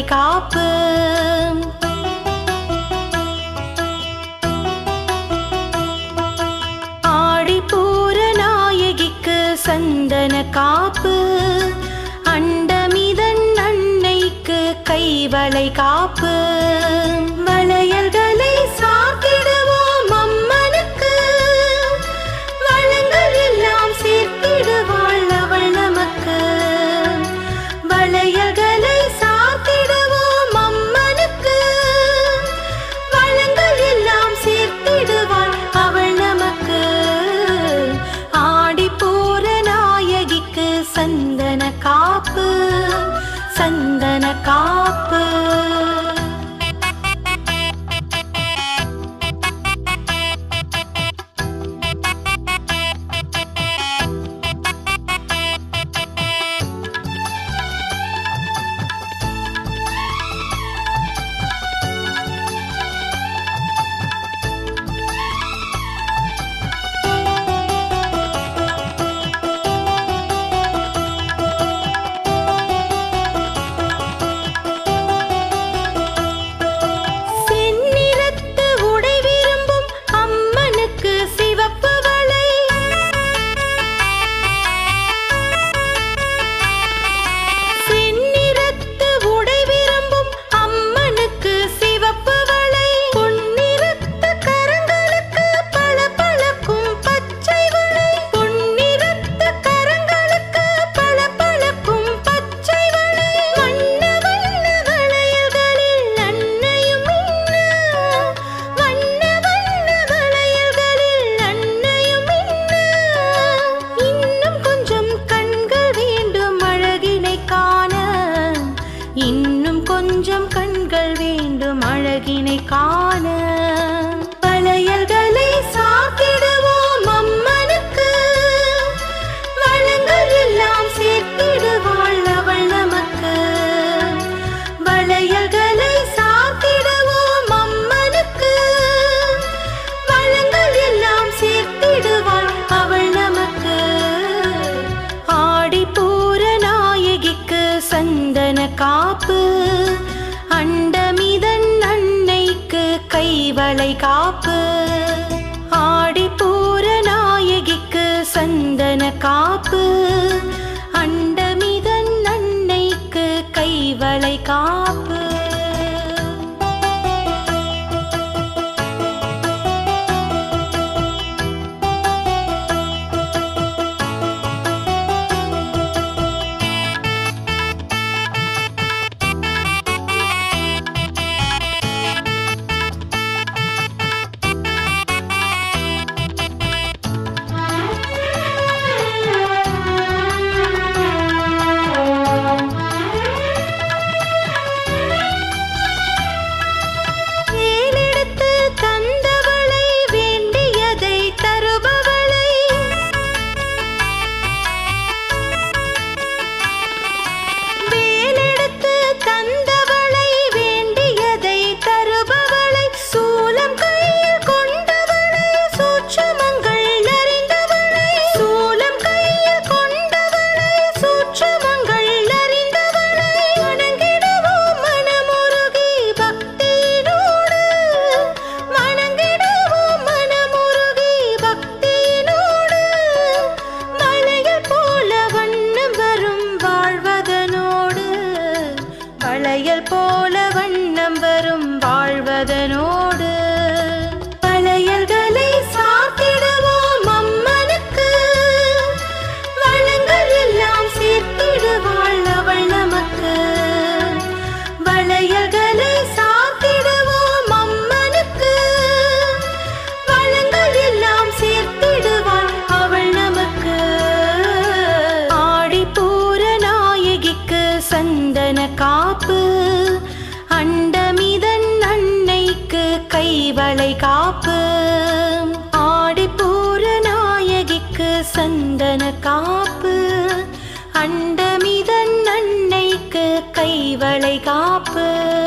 காப்பு. ஆடிப்பூர நாயகிக்கு சந்தன காப்பு, அண்டமிதன் அன்னைக்கு கைவளை காப்பு. வளையல்களை சாத்திடுவோம் அம்மனுக்கு, வளங்கள் எல்லாம் சேர்த்திடுவாள் அவள் நமக்கு. வளையல்களை சாத்திடுவோம் அம்மனுக்கு, வளங்கள் எல்லாம் சேர்த்திடுவாள் அவள் நமக்கு. ஆடிப்பூர நாயகிக்கு சந்தன காப்பு, சந்தன காப்பு. இன்னும் கொஞ்சம் கண்கள் வேண்டும் அழகினை காண. வளையல்களை சாத்திடுவோம் அம்மனுக்கு, வளங்கள் எல்லாம் சேர்த்திடுவாள் அவள் நமக்கு. வளையல்களை சாத்திடுவோம் அம்மனுக்கு, வளங்கள் எல்லாம் சேர்த்திடுவாள் அவள் நமக்கு. ஆடிப்பூர நாயகிக்கு சந்தன காப்பு, அண்டமிதன் அன்னைக்கு கைவளை காப்பு. ஆடிப்பூர நாயகிக்கு சந்தன காப்பு, அண்டமிதன் அன்னைக்கு கைவளை காப்பு. வளையல் போல வண்ணம் வரும் வாழ்வதனோடு. வளையல்களை சாத்திடுவோம் அம்மனுக்கு, வளங்கள் எல்லாம் சேர்த்திடுவாள் அவள் நமக்கு. வளையல்களை சாத்திடுவோம் அம்மனுக்கு, வளங்கள் எல்லாம் சேர்த்திடுவாள் அவள் நமக்கு. ஆடிப்பூர நாயகிக்கு சந்தன காப்பு, அண்டமிதன் அன்னைக்கு கைவளை காப்பு. ஆடிப்பூர நாயகிக்கு சந்தன காப்பு, அண்டமிதன் அன்னைக்கு கைவளை காப்பு.